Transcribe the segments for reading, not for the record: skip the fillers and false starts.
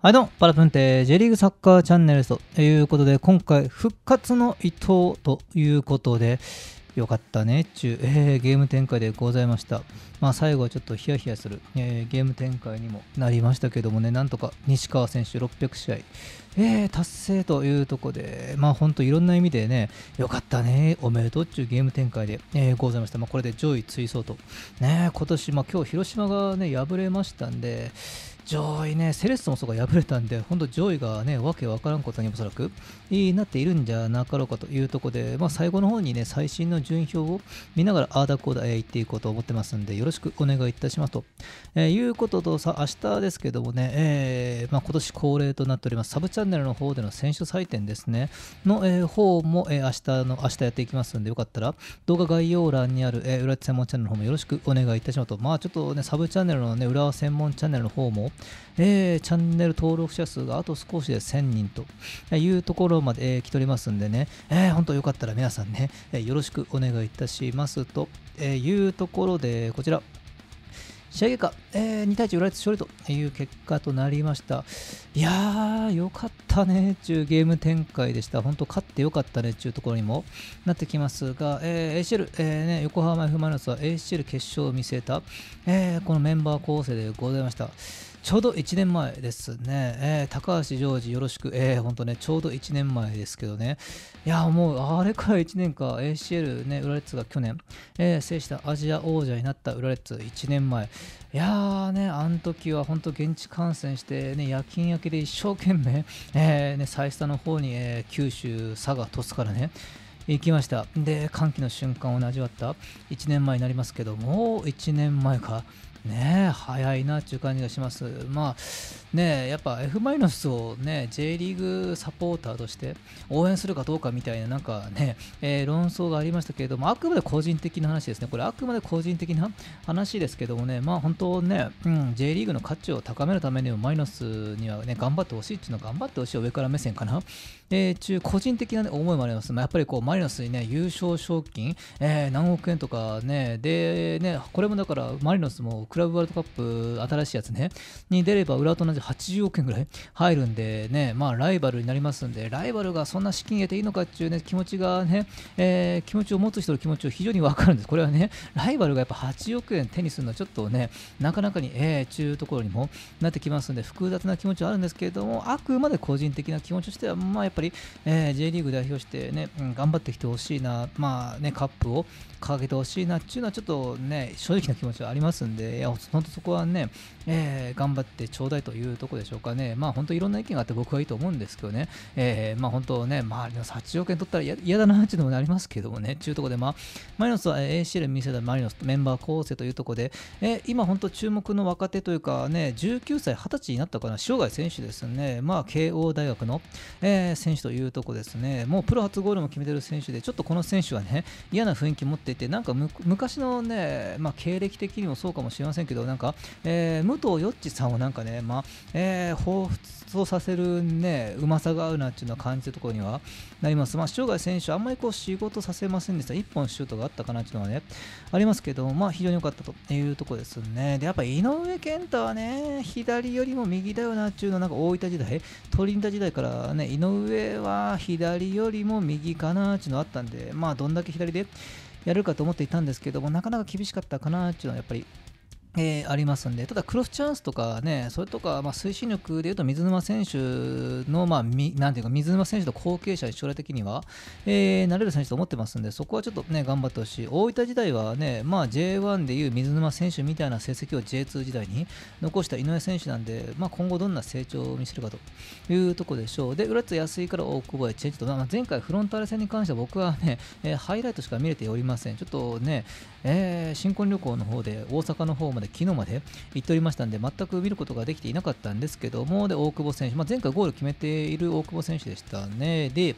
はいどうも、パラプンテ J リーグサッカーチャンネルということで、今回復活の伊藤ということで、よかったねゲーム展開でございました。最後はちょっとヒヤヒヤする、ゲーム展開にもなりましたけどもね、なんとか西川選手600試合、達成というところで、本当いろんな意味でね、よかったね、おめでとうっていうゲーム展開で、ございました。これで上位追走と、今年、今日広島がね、敗れましたんで、上位ね、セレッソもそうか敗れたんで、本当上位がね、わけわからんことにおそらくなっているんじゃなかろうかというところで、最後の方にね、最新の順位表を見ながら、あーだこーだ言っていこうと思ってますんで、よろしくお願いいたしますと、いうことと、明日ですけどもね、今年恒例となっております、サブチャンネルの方での選手採点ですね、の、方も、明日やっていきますんで、よかったら、動画概要欄にある、裏専門チャンネルの方もよろしくお願いいたしますと、ちょっとね、サブチャンネルのね、裏専門チャンネルの方も、チャンネル登録者数があと少しで1000人というところまで、来ておりますんでね、本当よかったら皆さんね、よろしくお願いいたしますというところで、こちら、試合結果、2対1裏列勝利という結果となりました。いやー、よかったねっていうゲーム展開でした。本当、勝ってよかったねっていうところにもなってきますが、ACL、横浜 F マイナスは ACL 決勝を見据えた、このメンバー構成でございました。ちょうど1年前ですね、高橋ジョージよろしく、本当ね、ちょうど1年前ですけどね、いや、もうあれから1年か、ACL ね、浦レッズが去年、制したアジア王者になった浦レッズ1年前、いやーね、あの時は本当現地観戦してね、夜勤明けで一生懸命、最下の方に、九州、佐賀、鳥栖からね、行きました。で、歓喜の瞬間を味わった1年前になりますけども、1年前か。ねえ、早いなっていう感じがします。やっぱ F マイナスをね、J リーグサポーターとして応援するかどうかみたいななんかね、論争がありましたけれども、あくまで個人的な話ですね。これあくまで個人的な話ですけどもね、本当ね、J リーグの価値を高めるためにもマイナスにはね、頑張ってほしいっていうのは頑張ってほしい上から目線かな。個人的な、ね、思いもあります。やっぱりこうマイナスにね、優勝賞金、何億円とかね、でね、これもだからマリノスもクラブワールドカップ新しいやつね、に出れば裏と同じ80億円ぐらい入るんでね、ライバルになりますんで、ライバルがそんな資金得ていいのかっていうね、気持ちがね、気持ちを持つ人の気持ちを非常にわかるんです。これはね、ライバルがやっぱ80億円手にするのはちょっとね、なかなかに、中ところにもなってきますんで、複雑な気持ちはあるんですけれども、あくまで個人的な気持ちとしては、やっぱり、J リーグ代表してね、頑張ってきてほしいな、カップを掲げてほしいなっていうのはちょっとね、正直な気持ちはありますんで、いや、本当そこはね、頑張ってちょうだいというところでしょうかね。本当いろんな意見があって僕はいいと思うんですけどね、本当ね、8億円取ったら嫌だなっていうのもなりますけどもね、というところで、マリノスは ACL 見せたマリノスメンバー構成というところで、今本当注目の若手というかね、19歳、20歳になったかな、塩貝選手ですね、慶応大学の、選手というところですね、もうプロ初ゴールも決めてる選手で、ちょっとこの選手はね、嫌な雰囲気持っていて、なんか昔のね、経歴的にもそうかもしれませんけど、なんか、武藤よっちさんをなんかね、彷彿とさせるね、うまさがあるなっていうのは感じるところにはなります。塩貝選手、あんまりこう仕事させませんでした。1本シュートがあったかなっていうのはね、ありますけど、非常に良かったというところですね。で、やっぱ井上健太はね、左よりも右だよなっていうのは、なんか大分時代、トリニダ時代からね、井上は左よりも右かなっていうのがあったんで、どんだけ左でやるかと思っていたんですけども、なかなか厳しかったかなっていうのはやっぱりありますんで、ただクロスチャンスとかね、それとか、推進力でいうと水沼選手の、なんていうか、水沼選手の後継者に将来的には、なれる選手と思ってますんで、そこはちょっとね、頑張ってほしい。大分時代はね、J1 でいう水沼選手みたいな成績を J2 時代に残した井上選手なんで、今後どんな成長を見せるかというところでしょう。で、浦津安いから大久保へチェンジと、前回フロンターレ戦に関しては僕はね、ハイライトしか見れておりません。ちょっとね、新婚旅行の方で大阪の方まで昨日まで行っておりましたんで、全く見ることができていなかったんですけども、で大久保選手、前回ゴール決めている大久保選手でしたね。で、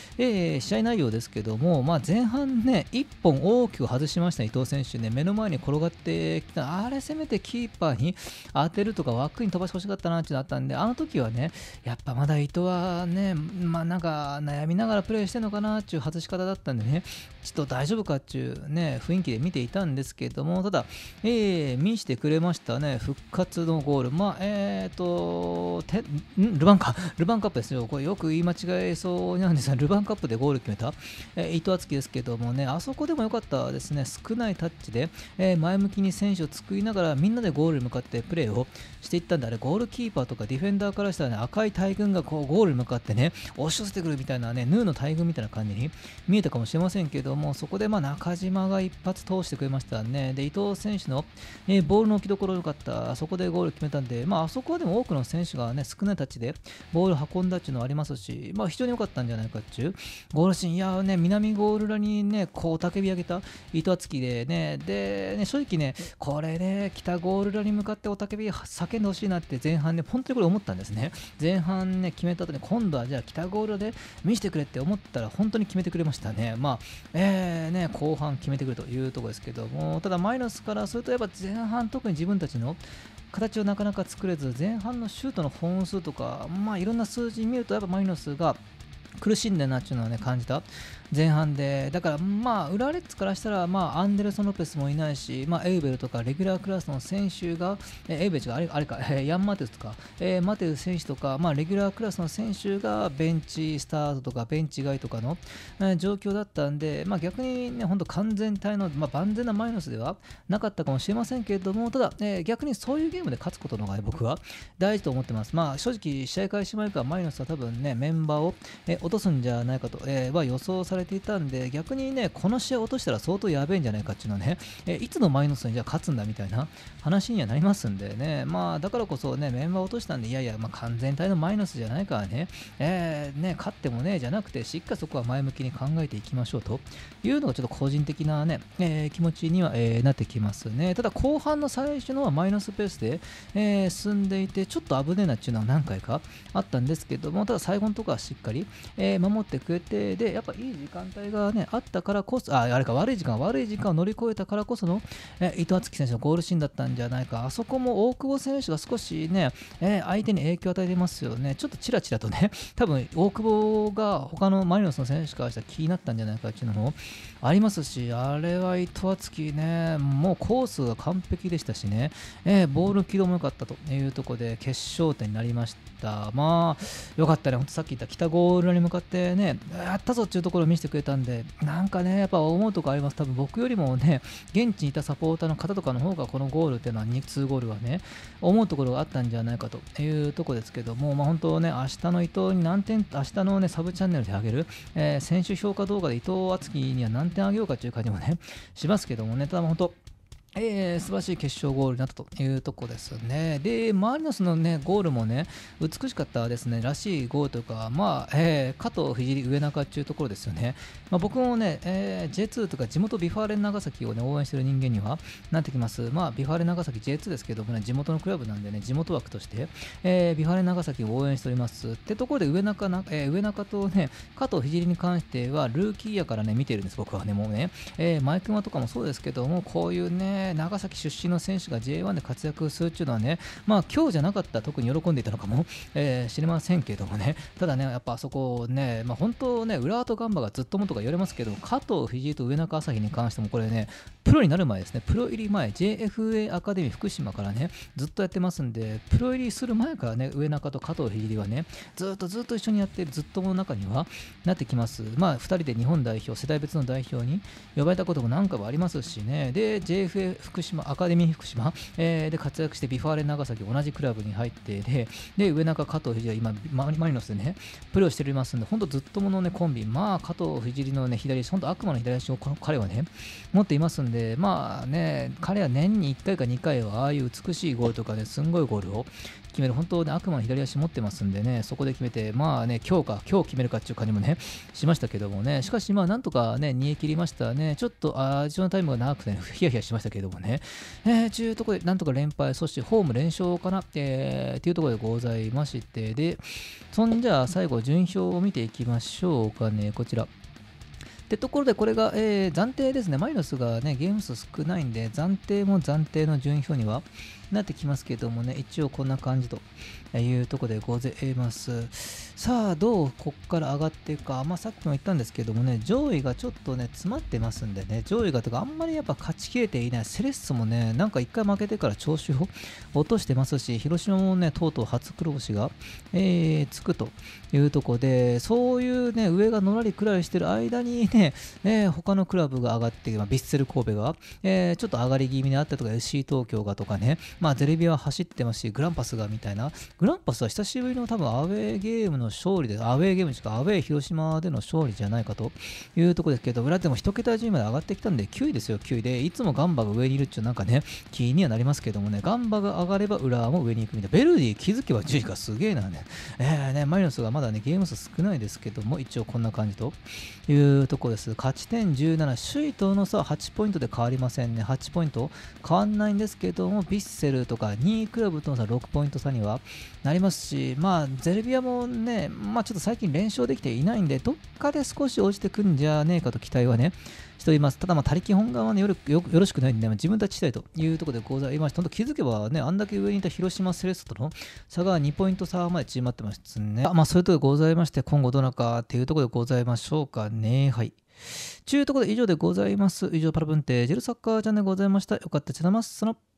試合内容ですけども、前半ね、1本大きく外しました、伊藤選手ね、目の前に転がってきた、あれ、せめてキーパーに当てるとか、枠に飛ばしてほしかったなっていうのがあったんで、あの時はね、やっぱまだ伊藤はね、なんか悩みながらプレーしてるのかなっていう外し方だったんでね、ちょっと大丈夫かっていうね、雰囲気で見ていたんですけども、ただ、見してくれましたね、復活のゴール。ルヴァンカップですよ。これよく言い間違えそうなんですが、ルヴァンカップでゴール決めた、伊藤敦樹ですけどもね、あそこでも良かったですね。少ないタッチで、前向きに選手を作りながらみんなでゴールに向かってプレーをしていったんで、あれゴールキーパーとかディフェンダーからしたらね、赤い大群がこうゴールに向かってね、押し寄せてくるみたいなね、ヌーの大群みたいな感じに見えたかもしれませんけども、そこで中島が一発通してくれましたね。で、伊藤選手の、ボールの置きどころ良かった、そこでゴール決めたんで、あそこはでも多くの選手がね、少ないタッチでボール運んだっていうのはありますし、非常に良かったんじゃないかっていうゴールシーン。いやね、南ゴール裏にね、こう叫び上げた伊藤敦樹でね、正直ね、これね、北ゴール裏に向かっておたけび叫んでほしいなって前半ね、本当にこれ思ったんですね。前半ね、決めた後に今度はじゃあ北ゴールで見せてくれって思ったら本当に決めてくれましたね。後半決めてくるというところですけども、ただマイナスからするとやっぱ前半特に自分たちの形をなかなか作れず、前半のシュートの本数とか、いろんな数字見るとやっぱマイナスが苦しんでるなっていうのはね、感じた前半で、だから浦和レッズからしたらアンデルソン・ロペスもいないし、エウベルとかレギュラークラスの選手が、エウベルがあれか、ヤン・マテウスとか、マテウス選手とか、レギュラークラスの選手がベンチスタートとかベンチ外とかの、状況だったんで、逆にね、本当完全体の、万全なマイナスではなかったかもしれませんけれども、ただ、逆にそういうゲームで勝つことの方が、僕は大事と思ってます。正直試合開始前からマイナスは多分ね、メンバーを、落とすんじゃないかと、は予想されていたんで、逆にね、この試合落としたら相当やべえんじゃないかっていうのはね、いつのマイナスにじゃあ勝つんだみたいな話にはなりますんでね、だからこそね、メンバー落としたんで、いやいや、完全体のマイナスじゃないからね、勝ってもね、じゃなくて、しっかりそこは前向きに考えていきましょうというのがちょっと個人的なね、気持ちには、なってきますね。ただ、後半の最初のはマイナスペースで、進んでいて、ちょっと危ねえなっていうのは何回かあったんですけども、ただ最後のところはしっかり、守ってくれて、で、やっぱいい時間帯がね、あったからこそ、悪い時間を乗り越えたからこその、伊藤敦樹選手のゴールシーンだったんじゃないか。あそこも大久保選手が少しね、相手に影響を与えてますよね。ちょっとチラチラとね、多分大久保が他のマリノスの選手からしたら気になったんじゃないかっていうのもありますし、あれは伊藤敦樹ね、もうコースが完璧でしたしね、ボール軌道も良かったというところで決勝点になりました。よかったね。ほんとさっき言った北ゴールに向かってね、やったぞっていうところを見せてくれたんで、なんかね、やっぱ思うところあります。多分僕よりもね、現地にいたサポーターの方とかの方がこのゴールっていうのは2ゴールはね、思うところがあったんじゃないかというところですけども、本当ね、明日の伊藤に何点、明日のね、サブチャンネルで上げる、選手評価動画で伊藤敦樹には何点あげようかという感じもね、しますけどもね、ただ本当、素晴らしい決勝ゴールになったというところですね。で、マリノスのね、ゴールもね、美しかったですね。らしいゴールというか、加藤聖上中っていうところですよね。僕もね、J2 とか地元ビファーレン長崎をね、応援してる人間にはなってきます。ビファーレン長崎 J2 ですけどもね、地元のクラブなんでね、地元枠として、ビファーレン長崎を応援しております。ってところで上中とね、加藤聖に関しては、ルーキーやからね、見てるんです、僕はね、もうね。マイクマとかもそうですけども、こういうね、長崎出身の選手が J1 で活躍するっていうのはね、今日じゃなかったら特に喜んでいたのかも、しれませんけどもね、ただね、やっぱあそこね、本当ね、浦和とガンバがずっともとか言われますけど、加藤聖と上中朝日に関してもこれね、プロになる前ですね、プロ入り前、JFA アカデミー福島からね、ずっとやってますんで、プロ入りする前からね、上中と加藤聖はね、ずっと一緒にやっているずっともの中にはなってきます。2人で日本代表、世代別の代表に呼ばれたことも何回もありますしね、で、JFA 福島、アカデミー福島、で活躍してビファーレン長崎同じクラブに入ってで上中加藤聖は今マリノスでねプレーをしておりますんで、本当ずっとものねコンビ、加藤聖のね左足、本当悪魔の左足を彼はね持っていますんんで、まあね、彼は年に1回か2回はああいう美しいゴールとかね、すんごいゴールを決める、本当ね、悪魔の左足持ってますんでね、そこで決めて、まあね、今日決めるかっていう感じもね、しましたけどもね、しかしまあなんとかね、煮え切りましたね。ちょっとアディショナルタイムが長くて、ね、ヒヤヒヤしましたけどもね、ちゅうところでなんとか連敗、そしてホーム連勝かな、っていうところでございまして、で、そんじゃあ最後順位表を見ていきましょうかね、こちら。ってところで、これが、暫定ですね。マリノスがね、ゲーム数少ないんで、暫定も暫定の順位表にはなってきますけどもね、一応こんな感じというところでございます。さあ、どうこっから上がっていくか。まあ、さっきも言ったんですけどもね、上位がちょっとね、詰まってますんでね、上位がとか、あんまりやっぱ勝ちきれていない。セレッソもね、なんか一回負けてから調子を落としてますし、広島もね、とうとう初黒星が、つくというところで、そういうね、上がのらりくらりしてる間にね、他のクラブが上がって、まあ、ヴィッセル神戸が、ちょっと上がり気味であったりとか、FC 東京がとかね、まあ、ゼルビアは走ってますし、グランパスがみたいな、グランパスは久しぶりの多分アウェーゲームの勝利で、アウェーゲームしかアウェー広島での勝利じゃないかというところですけど、裏でも1桁順位まで上がってきたんで、9位ですよ、9位で、いつもガンバが上にいるっちゅうなんかね、気にはなりますけどもね、ガンバが上がれば浦和も上に行くみたいな、ベルディ気づけば10位がすげえなね、マリノスがまだね、ゲーム数少ないですけども、一応こんな感じというところです。勝ち点17、首位との差は8ポイントで変わりませんね。8ポイント変わんないんですけども、ヴィッセルとか2位クラブとの差6ポイント差にはなりますし、まあ、ゼルビアもね、まあちょっと最近連勝できていないんで、どっかで少し落ちてくんじゃねえかと期待はね、しております。ただ、まあ、他力本願はね、よろしくないんで、自分たち次第というところでございまして、本当気づけばね、あんだけ上にいた広島セレッソとの差が2ポイント差まで縮まってますね。まあ、そういうところでございまして、今後どうなるかっていうところでございましょうかね。はい。ちゅうところで以上でございます。以上、パラブンテージェルサッカーチャンネルでございました。よかったらチャンネルます。その